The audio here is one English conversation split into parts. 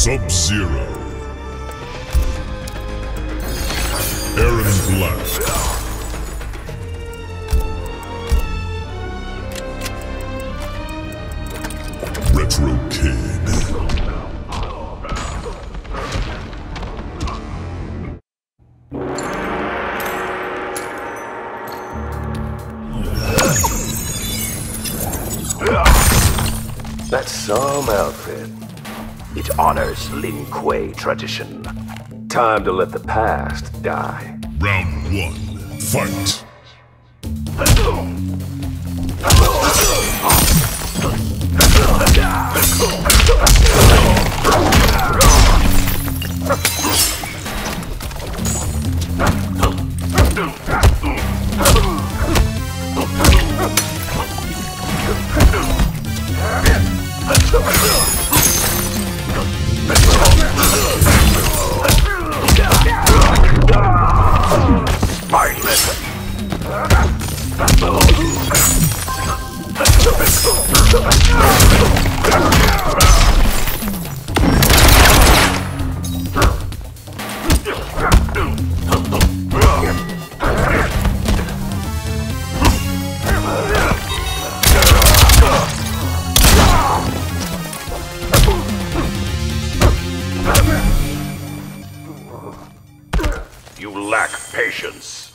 Sub-Zero. Erron Black. Retro Kid. That's some outfit. It honors Lin Kuei tradition. Time to let the past die. Round 1. Fight. You lack patience.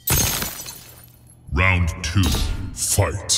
Round 2. Fight.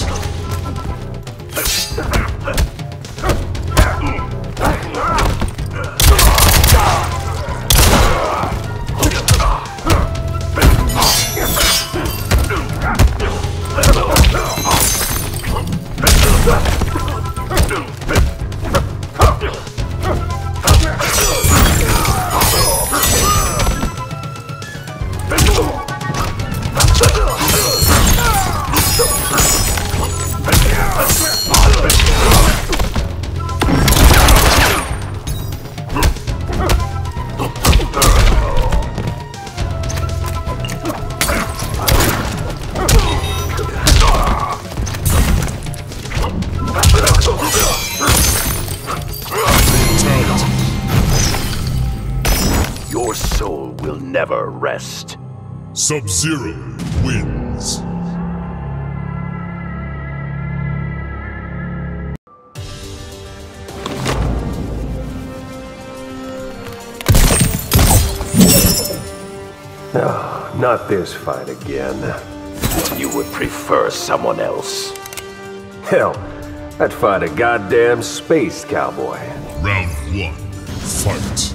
Your soul will never rest. Sub-Zero wins. No, not this fight again. You would prefer someone else. Hell, I'd fight a goddamn space cowboy. Round 1. Fight.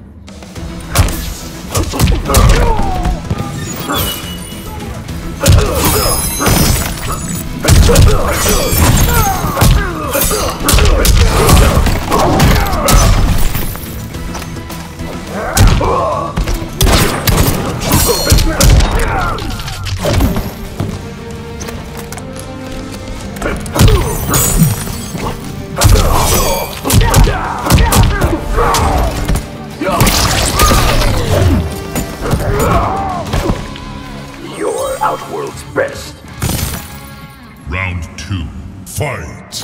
You're Outworld's best. Round 2. Fight.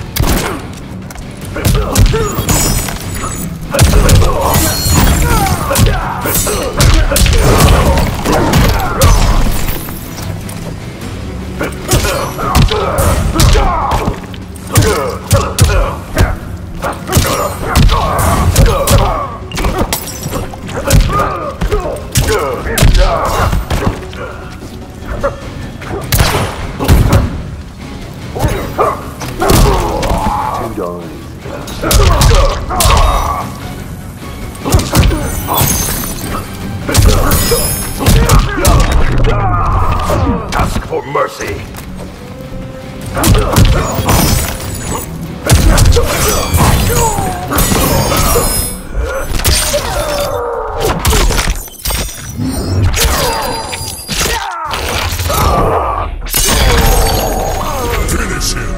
Ask for mercy. Finish him.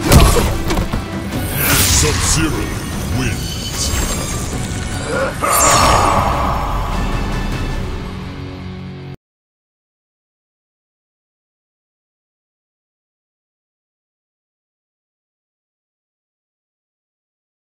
Sub-Zero wins.